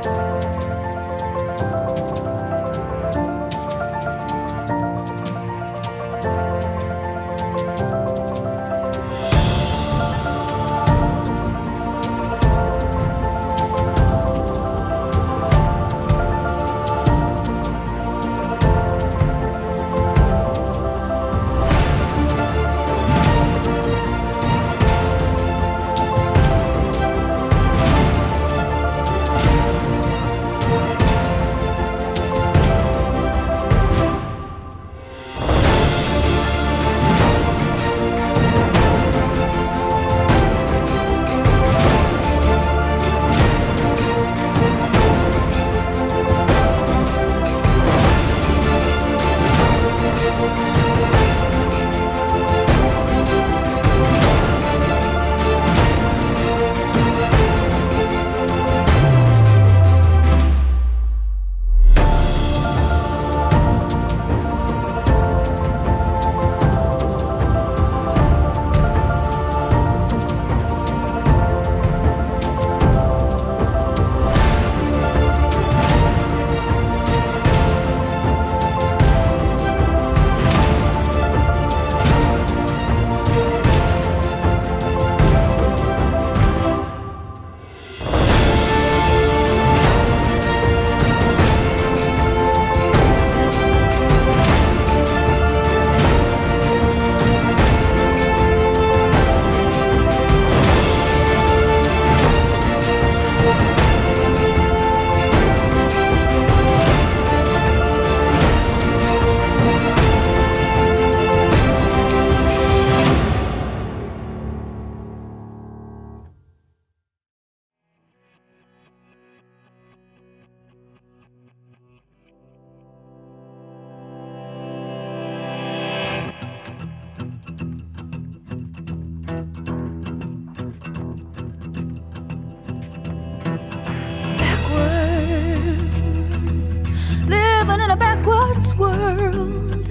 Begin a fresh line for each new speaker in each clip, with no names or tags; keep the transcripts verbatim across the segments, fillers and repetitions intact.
world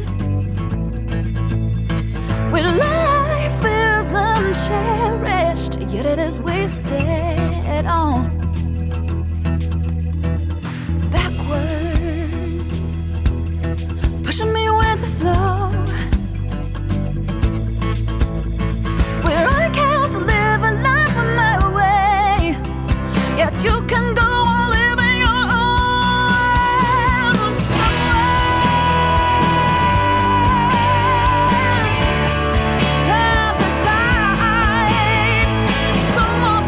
where life is uncherished, yet it is wasted on. Backwards, pushing me with the flow, where I can't live a life on my way, yet you can go on living your own somewhere. Turn the tide, someone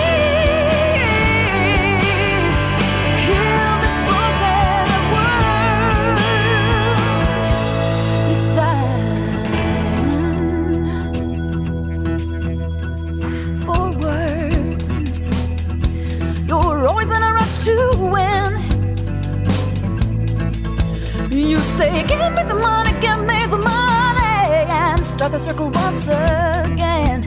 please heal this broken world. It's dying. Forwards, you're always in a rush to win. You say, give me the money, give me the money, and start the circle once again.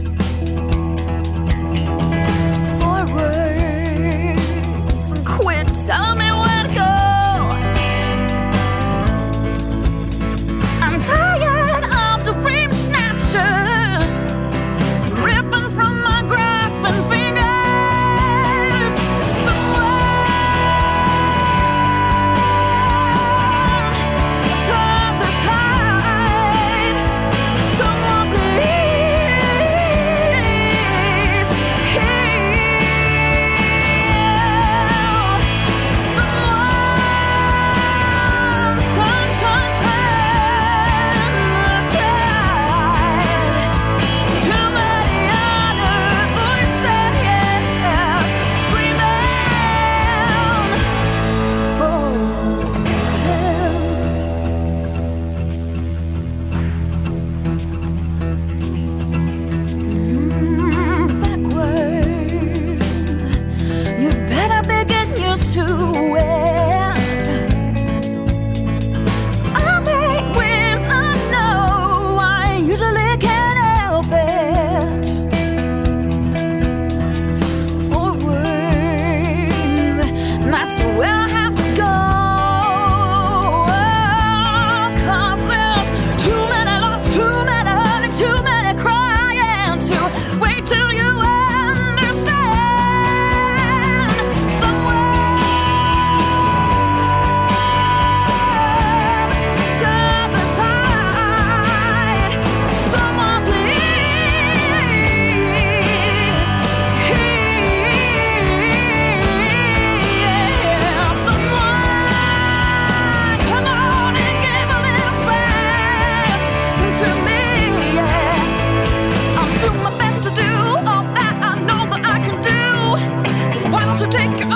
Forwards, and quit telling me where to go. I'm tired of the dream snatchers ripping from my grasping fingers. Turn the tide, someone please heal. Someone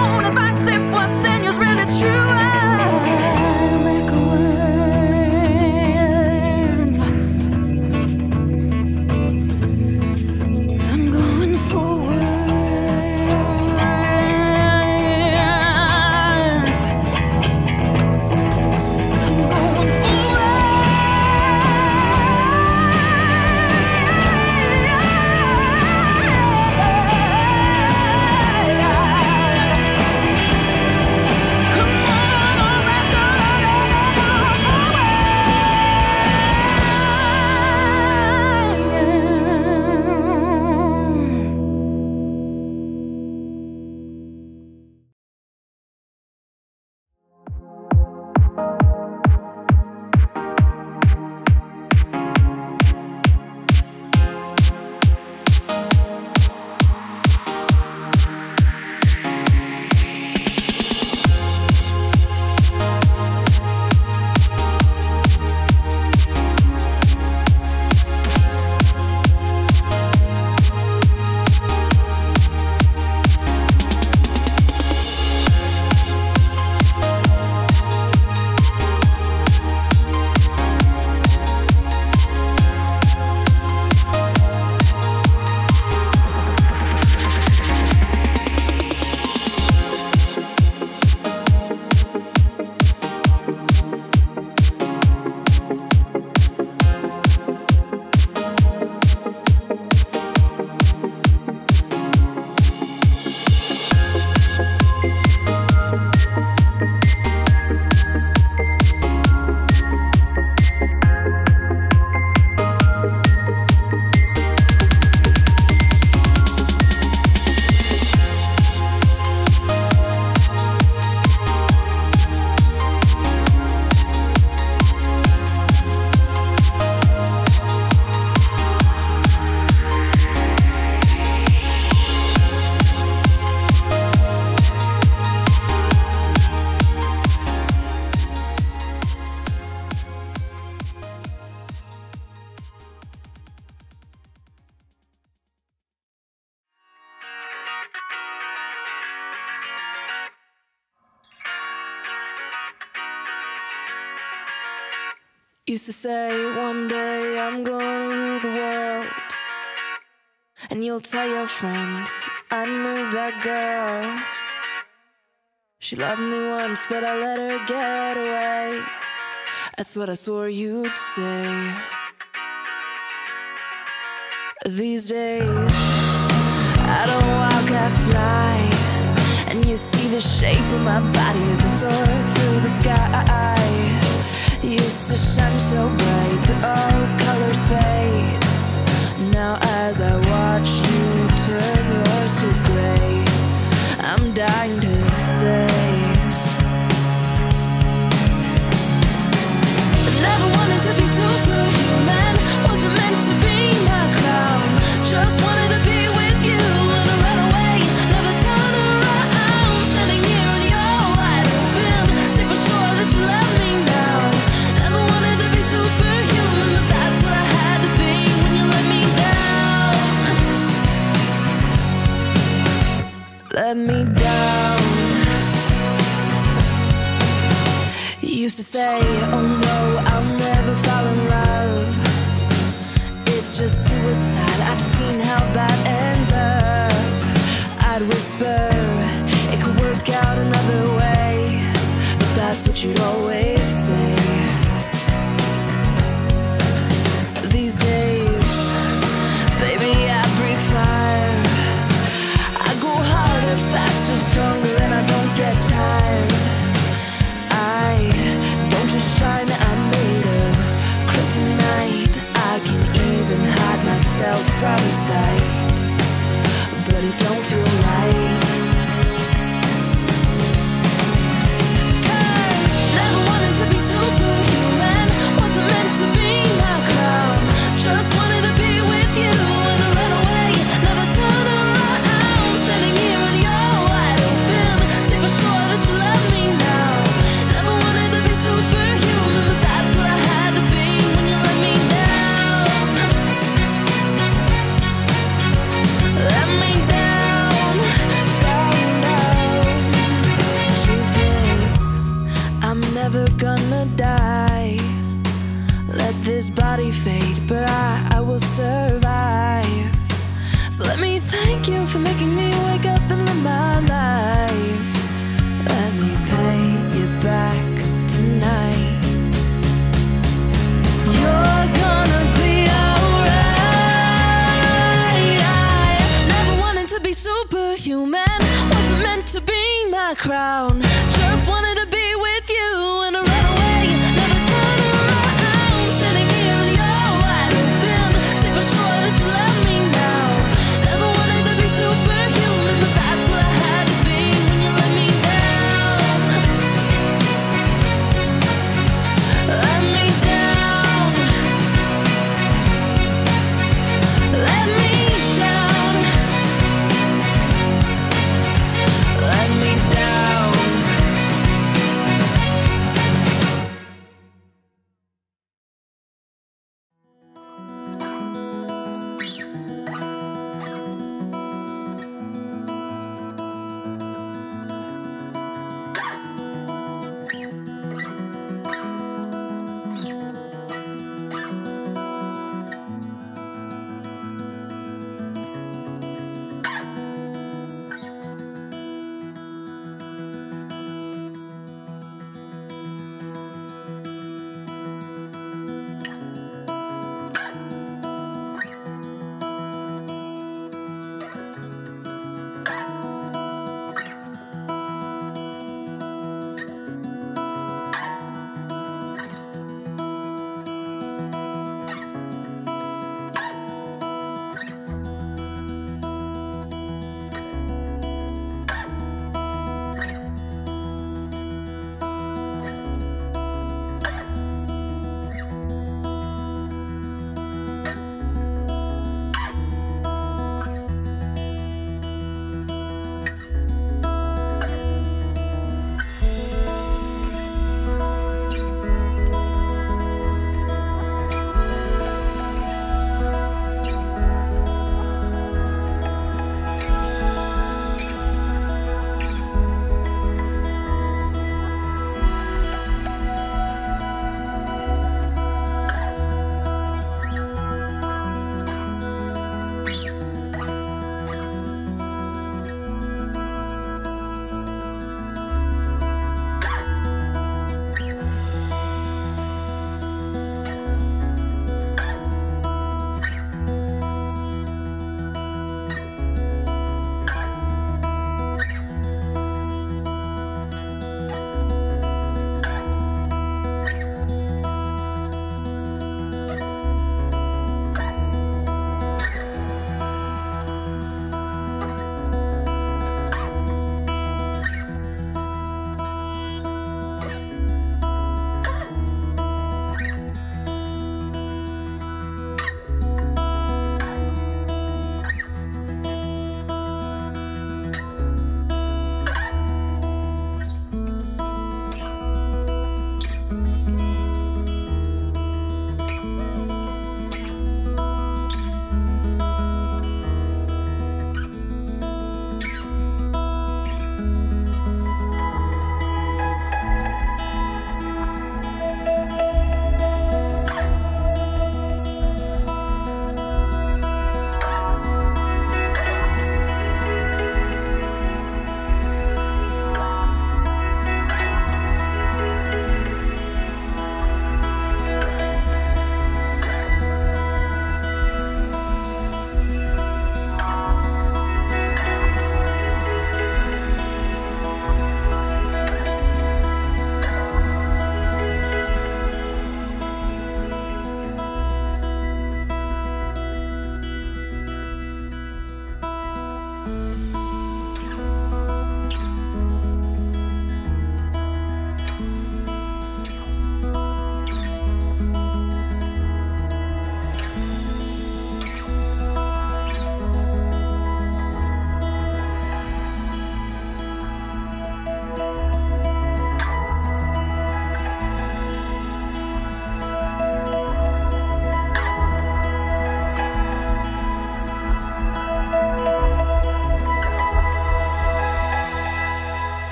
own advice if what's in you's really true. I make words. I'm going forward. Used to say one day I'm gonna rule the world, and you'll tell your friends I knew that girl. She loved me once, but I let her get away. That's what I swore you'd say. These days I don't walk, I fly, and you see the shape of my body as I soar through the sky. Used to shine so bright, but all colors fade. Now as I watch you turn yours to gray, I'm dying to say I never wanted to be superhuman, wasn't meant to be my crown. Just wanted to be with you and I ran away, never turn around. Standing here in your wide open, say for sure that you love me now. Never wanted to be superhuman, but that's what I had to be when you let me down. Let me down. You used to say, oh no, I'll never fall in love. It's just suicide, I've seen how that ends up. I'd whisper, it could work out another way, but that's what you'd always say. These days, baby, I breathe fire. I go harder, faster, stronger, and I don't get tired. I don't just shine, I'm made of kryptonite. I can even hide myself from sight, but it don't feel right. Never wanted to be superhuman, wasn't meant to be my crown. Just wanted to be with you and I ran away, never turn around. Standing here in your wide open, say for sure that you love me now. Never wanted to be superhuman, but that's what I had to be when you let me down. Let me down. survive. So let me thank you for making me wake up and live my life. Let me pay you back tonight. You're gonna be alright. I never wanted to be superhuman, wasn't meant to be my crown.